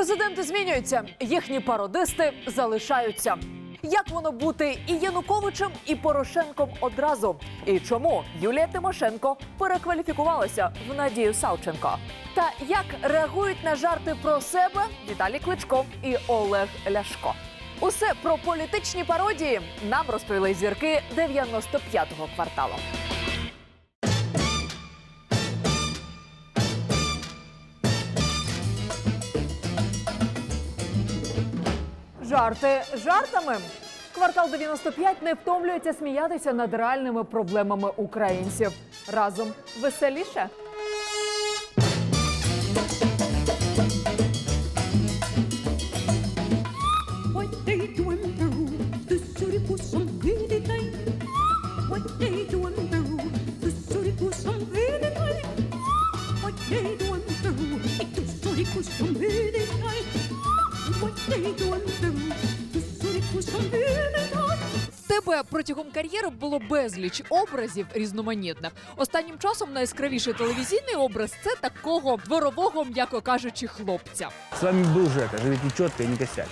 Президенти змінюються, їхні пародисти залишаються. Як воно бути і Януковичем, і Порошенком одразу? І чому Юлія Тимошенко перекваліфікувалася в Надію Савченко? Та як реагують на жарти про себе Віталій Кличко і Олег Ляшко? Усе про політичні пародії нам розповіли зірки 95-го кварталу. Жарти жартами. Квартал 95 не втомлюється сміятися над реальними проблемами українців. Разом веселіше. Тебе протягом кар'єри було безліч образів різноманітних. Останнім часом найяскравіший телевізійний образ – це такого дворового, м'яко кажучи, хлопця. С вами был Жека, живите четко и не косячь.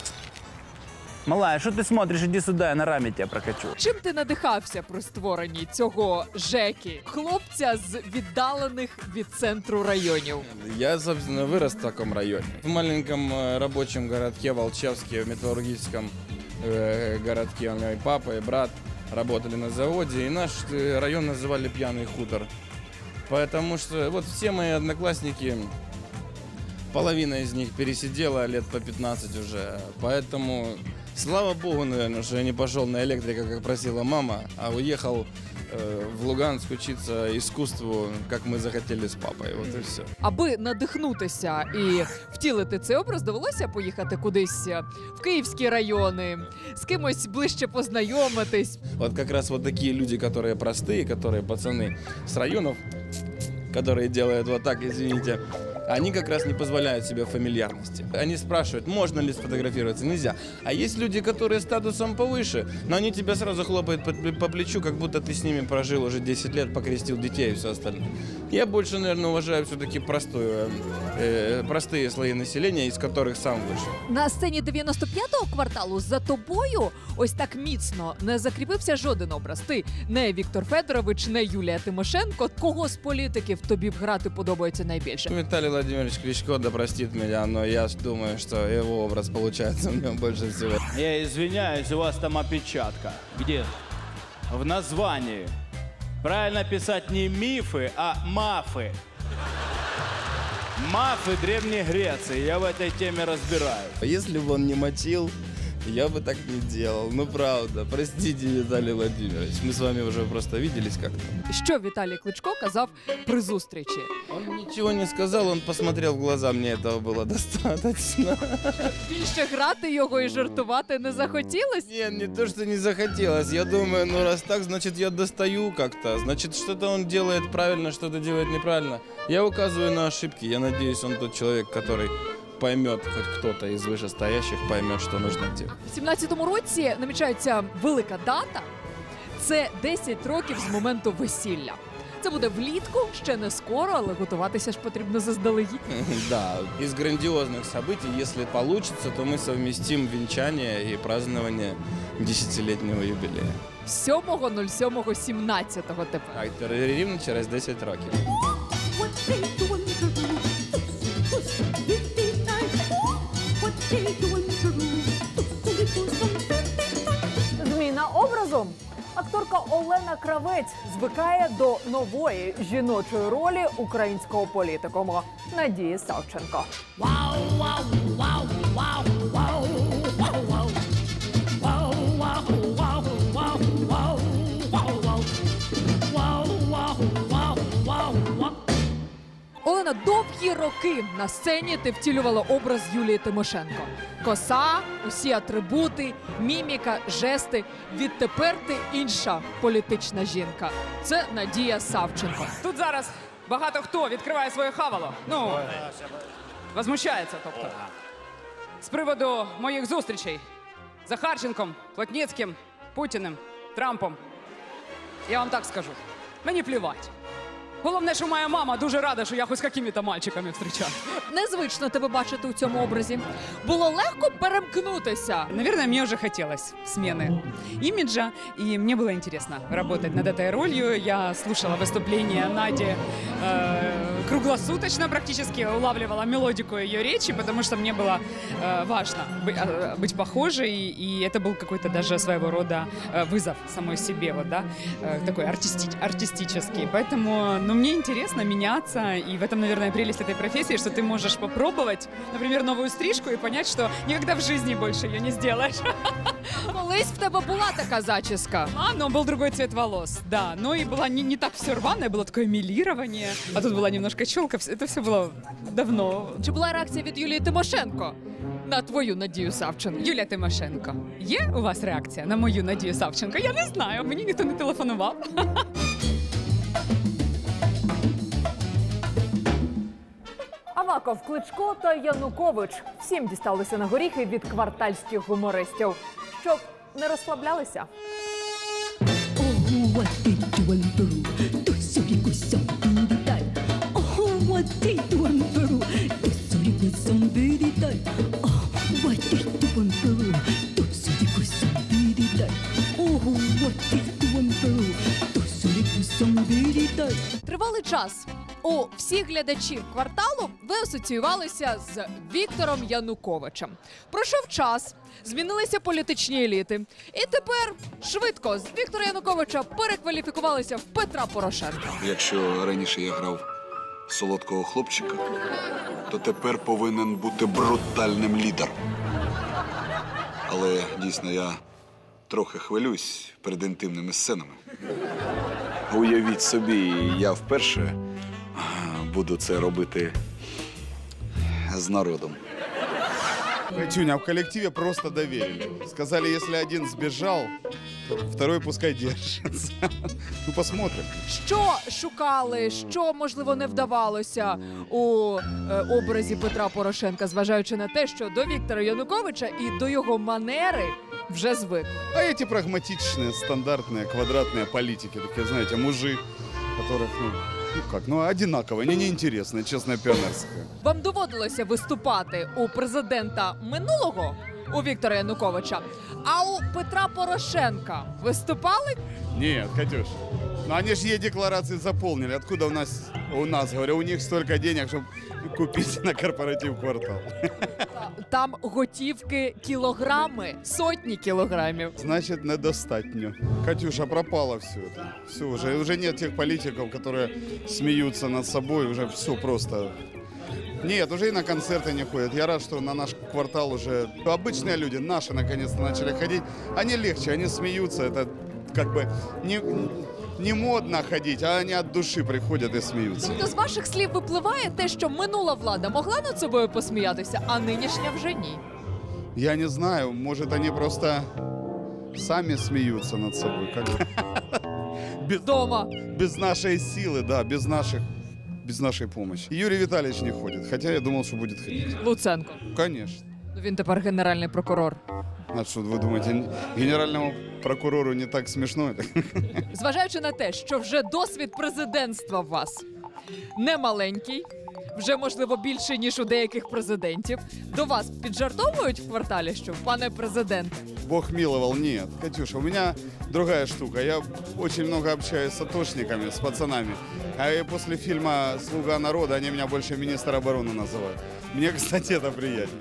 Малая, что ты смотришь? Иди сюда, я на раме тебя прокачу. Чим ти надихався при створенні цього Жеки? Хлопця з віддалених від центру районів. Я, собственно, вырос в таком районе. В маленьком рабочем городке Волчевске, в металлургическом городке. У меня и папа, и брат работали на заводе. И наш район называли «Пьяный хутор». Потому что вот все мои одноклассники, половина из них пересидела лет по 15 уже. Поэтому, слава богу, наверное, что я не пошел на электрика, как просила мама, а уехал в Луганск учиться искусству, как мы захотели з папою. От і все. Аби надихнутися і втілити цей образ, довелося поїхати кудись в київські райони, з кимось ближче познайомитись. Вот как раз вот такие люди, которые простые, которые пацаны с районов, которые делают вот так, извините, они как раз не позволяют себе фамильярности. Они спрашивают, можно ли сфотографироваться, нельзя. А есть люди, которые статусом повыше, но они тебя сразу хлопают по плечу, как будто ты с ними прожил уже 10 лет, покрестил детей и все остальное. Я больше, наверное, уважаю все-таки простые слои населения, из которых сам вышел. На сцені 95-го кварталу за тобою ось так міцно не закріпився жоден образ. Ти не Віктор Федорович, не Юлія Тимошенко. Кого з політиків тобі б грати подобається найбільше? Виталий Владимирович Кличко, да простит меня, но я думаю, что его образ получается у него больше всего. Я извиняюсь, у вас там опечатка. Где? В названии. Правильно писать не мифы, а мафы. Мафы Древней Греции. Я в этой теме разбираюсь. Если бы он не мочил, я бы так не делал. Ну, правда. Простите, Виталий Владимирович. Мы с вами уже просто виделись как-то. Що Віталій Кличко казав при зустрічі? Он ничего не сказал, он посмотрел в глаза, мне этого было достаточно. Більше грати його і жартувати не захотілось? Нет, не то, что не захотелось. Я думаю, ну раз так, значит я достаю как-то. Значит, что-то он делает правильно, что-то делает неправильно. Я указываю на ошибки. Я надеюсь, он тот человек, который поймет, хоть кто-то из вышестоящих поймет, что нужно делать. В 17-му році намічається велика дата. Це 10 років з моменту весілля. Це буде влітку, ще не скоро, але готуватися ж потрібно заздалегідь. Да, из грандиозных событий, если получится, то мы совместим венчание и празднование 10-летнего юбилея. 7.07.17 тепер. А рівно через 10 років. Зміна образу. Акторка Олена Кравець звикає до нової жіночої ролі українського політикума Надії Савченко. Олена, довгі роки на сцені ти втілювала образ Юлії Тимошенко. Коса, усі атрибути, міміка, жести. Відтепер ти інша політична жінка. Це Надія Савченко. Тут зараз багато хто відкриває своє хавало. Ну, возмущається, тобто. З приводу моїх зустрічей з Захарченком, Плотніцьким, Путіним, Трампом. Я вам так скажу. Мені плівать. Головне, що моя мама дуже рада, що я хоч з якими-то мальчиками встречаю. Незвично тебе бачити у цьому образі. Було легко перемкнутися. Наверное, мне уже хотелось смены имиджа, и мне было интересно работать над этой ролью. Я слушала выступления Нади круглосуточно практически, улавливала мелодику ее речи, потому что мне было важно быть похожей, и это был какой-то даже своего рода вызов самой себе, вот, да, такой артистический. Поэтому, ну, мне интересно меняться, и в этом, наверное, прелесть этой профессии, что ты можешь попробовать, например, новую стрижку и понять, что никогда в жизни больше ее не сделаешь. Колись в тебе була така зачіска. Но был другой цвет волос, да. Но и была не так все рваное, было такое милирование. А тут была немножко челка. Это все было давно. Чи була реакція від Юлії Тимошенко на твою Надію Савченко? Юлія Тимошенко, є у вас реакція на мою Надію Савченко? Я не знаю, мені ніхто не телефонував. Аваков, Кличко та Янукович всім дісталися на горіхи від квартальських гумористів, щоб не розслаблялися. Oh, what they do in Peru. Do sorry go somebody die. Oh, what they do in Peru. Do sorry go somebody die. Oh, what they do in Peru. Do sorry go somebody die. Oh, what they do in Peru. Do sorry go somebody die. Тривалий час у всіх глядачів кварталу ви асоціювалися з Віктором Януковичем. Пройшов час, змінилися політичні еліти. І тепер швидко з Віктора Януковича перекваліфікувалися в Петра Порошенка. Якщо раніше я грав солодкого хлопчика, то тепер повинен бути брутальним лідером. Але дійсно я трохи хвилююсь перед інтимними сценами. Уявіть собі, я вперше буду це робити з народом. Тюня, в коллективе просто доверили. Сказали, если один сбежал, то второй пускай держится. Ну, посмотрим. Що шукали, що, можливо, не вдавалося у образі Петра Порошенка, зважаючи на те, що до Віктора Януковича і до його манери вже звикли. А эти прагматичные, стандартные, квадратные политики, такие, знаете, мужи, которых, одинаковые, они неинтересные, честно, пионерские. Вам доводилося виступати у президента минулого, у Віктора Януковича, а у Петра Порошенка виступали? Нет, Катюш, ну они же е-декларации заполнили. Откуда у нас, говорю, у них столько денег, чтобы купить на корпоратив «Квартал». Там готівки кілограми, сотні кілограмів. Значит, недостатньо. Катюша, пропало все это. Все, уже нет тех политиков, которые смеются над собой, уже все просто. Нет, уже и на концерты не ходят. Я рад, что на наш квартал уже обычные люди, наши, наконец-то начали ходить. Они легче, они смеются. Это как бы не модно ходить, а они от души приходят и смеются. Тобто з ваших слів випливає те, що минула влада могла над собою посміятися, а нинішня вже ні. Я не знаю, может, они просто сами смеются над собой. Дома. Без нашей силы, да, без нашей помощи. Юрий Витальевич не ходит, хотя я думал, что будет ходить. Луценко. Конечно. Він тепер генеральний прокурор. А что, вы думаете, генеральному прокурору не так смешно это? Зважаючи на те, що вже досвід президентства у вас не маленький, вже, можливо, більше, ніж у деяких президентів, до вас піджартовують в кварталі, що, пане президент? Бог миловал, нет. Катюша, у меня другая штука. Я очень много общаюсь с атошниками, с пацанами. А и после фильма «Слуга народа» они меня больше министр обороны называют. Мне, кстати, это приятно.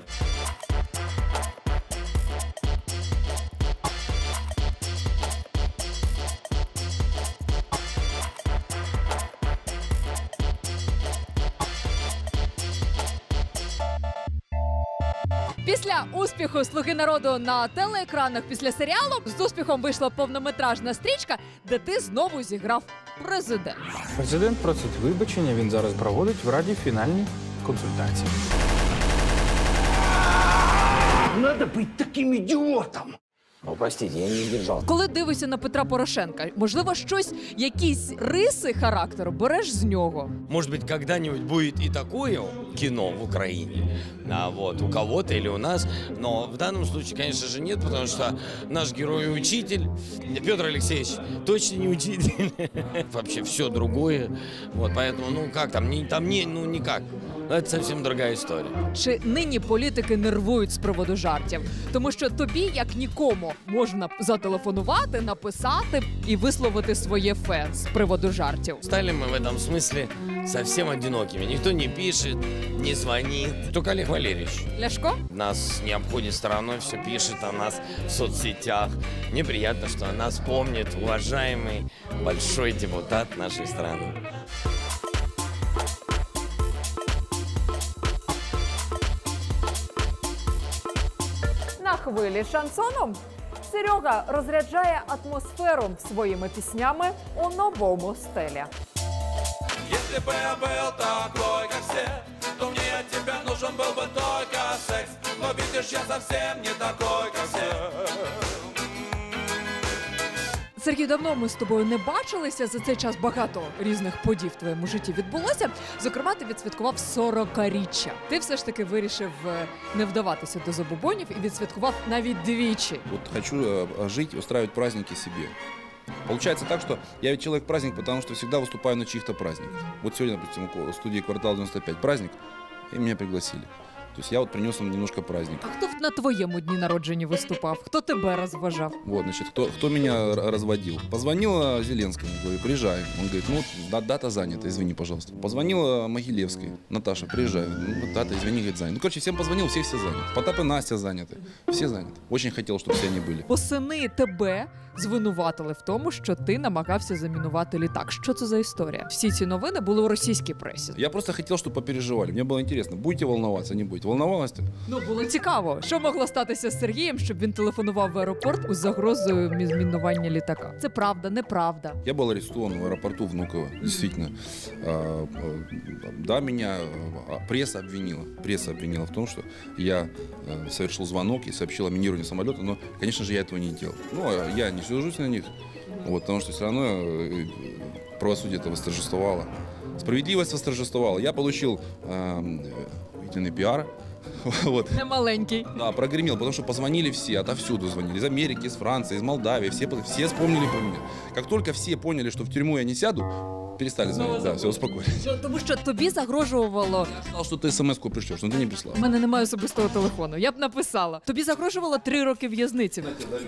Після успіху «Слуги народу» на телеекранах після серіалу з успіхом вийшла повнометражна стрічка, де ти знову зіграв президента. Президент просить вибачення, він зараз проводить в Раді фінальні консультації. Надо быть таким идиотом, О, простите, я не сдержал. Коли дивишся на Петра Порошенка, можливо, щось, якісь риси характеру береш з нього? Может быть, когда-нибудь будет и такое кино в Украине, вот, у кого-то или у нас, но в данном случае, конечно же, нет, потому что наш герой и учитель, Петр Алексеевич, точно не учитель, вообще все другое, вот, поэтому, ну, как там, ну, никак. Це зовсім друга історія. Чи нині політики нервують з приводу жартів? Тому що тобі, як нікому, можна зателефонувати, написати і висловити своє фе з приводу жартів. Стали ми в этом смысле совсем одинокими. Никто не пишет, не звонит. Только Олег Валерьевич. Ляшко? Нас не обходит стороной, все пишет о нас в соцсетях. Мне приятно, что о нас помнит уважаемый большой депутат нашей страны. На хвилі шансону Серега розряджає атмосферу своїми піснями у новому стилі. Если бы я был такой, как все, то мне от тебя нужен был бы только секс. Но видишь, я совсем не такой, как все. Сергій, давно ми з тобою не бачилися. За цей час багато різних подій в твоєму житті відбулося. Зокрема, ти відсвяткував 40-річчя. Ти все ж таки вирішив не вдаватися до забобонів і відсвяткував навіть двічі. Вот хочу жить, устраивать праздники себе. Получается так, что я ведь человек-праздник, потому что всегда выступаю на чьих-то праздниках. Вот сегодня, допустим, в студии «Квартал 95» праздник, и меня пригласили. То есть я вот принес им немножко праздник. А хто на твоєму дні народження виступав? Хто тебе розважав? Вот, значит, кто меня разводил? Позвонила Зеленскому, говорю, приезжай. Он говорит, ну, дата занята, извини, пожалуйста. Позвонила Могилевской, Наташа, приезжай. Ну, дата, извини, говорит, занята. Ну, короче, всем позвонил, все заняты. Потап и Настя заняты. Все заняты. Очень хотел, чтобы все они были. Восени тебе звинуватили в тому, що ти намагався замінувати літак. Що це за історія? Всі ці новини були у російській пресі. Я просто хотел, чтобы попереживали. Мне было интересно, будете волноваться, не будете. Волновалась ты? Ну, було цікаво. Що могло статися з Сергієм, щоб він телефонував в аеропорт із загрозою мінування літака? Це правда, неправда? Я был арестован в аэропорту Внуково. Действительно. Да, меня пресса обвинила. Пресса обвинила в том, что я совершил звонок и сообщил о минировании самолета, но, конечно же, я этого не делал. Ну, я не сержусь на них, вот, потому что все равно правосудие это восторжествовало. Справедливость восторжествовала. Я получил истинный пиар. Вот. Не маленький. Да, прогремел, потому что позвонили все, отовсюду звонили. Из Америки, из Франции, из Молдавии. Все вспомнили про меня. Как только все поняли, что в тюрьму я не сяду, перестали звонить. Да, все, успокоились. Тому що тобі загрожувало... Я сказал, что ты смс-ку пришлешь, но ты не прислал. У мене немає особистого телефону. Я б написала. Тобі загрожувало 3 роки в'язниці.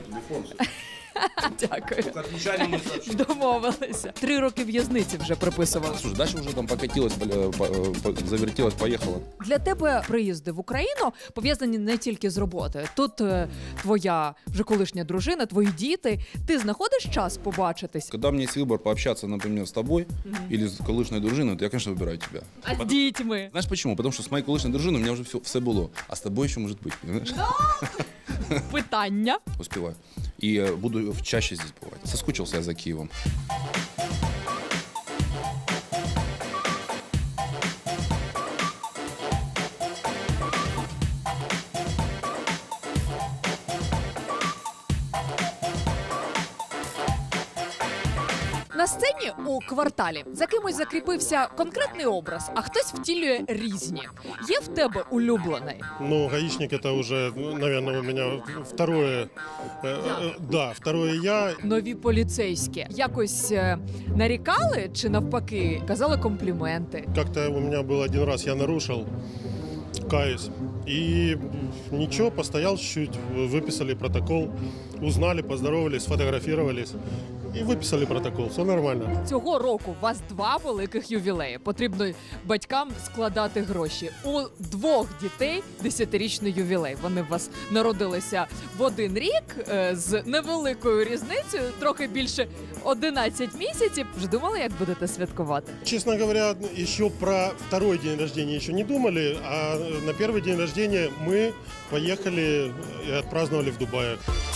Дякую. Домовилися. 3 роки в'язниці вже приписували. Слушай, дальше уже там покатилась, завертелась, поехала. Для тебе приїзди в Україну пов'язані не тільки з роботою. Тут твоя вже колишня дружина, твої діти. Ти знаходиш час побачитись? Когда у меня есть выбор пообщаться, например, с тобой или с колышной дружиной, то я, конечно, выбираю тебя. А с дітьми? Знаешь почему? Потому что с моей колышной дружиной у меня уже все было. А с тобой еще может быть, понимаешь? Питання? Успеваю. И буду чаще здесь бывать. Соскучился я за Киевом. На сцені у «Кварталі» за кимось закріпився конкретний образ, а хтось втілює різні. Є в тебе улюблений? Ну, гаишник это уже, наверное, у меня второе, второе я. Нові поліцейські. Якось нарікали чи навпаки казали компліменти? Как-то у меня был один раз, я нарушил, каюсь. И ничего, постоял чуть-чуть, выписали протокол, узнали, поздоровались, сфотографировались. І виписали протокол, все нормально. Цього року у вас 2 великих ювілеї. Потрібно батькам складати гроші. У 2 дітей 10-річний ювілей. Вони у вас народилися в один рік з невеликою різницею, трохи більше 11 місяців. Вже думали, як будете святкувати? Честно говоря, еще про второй день рождения еще не думали, а на первый день рождения мы поехали и отпраздновали в Дубае.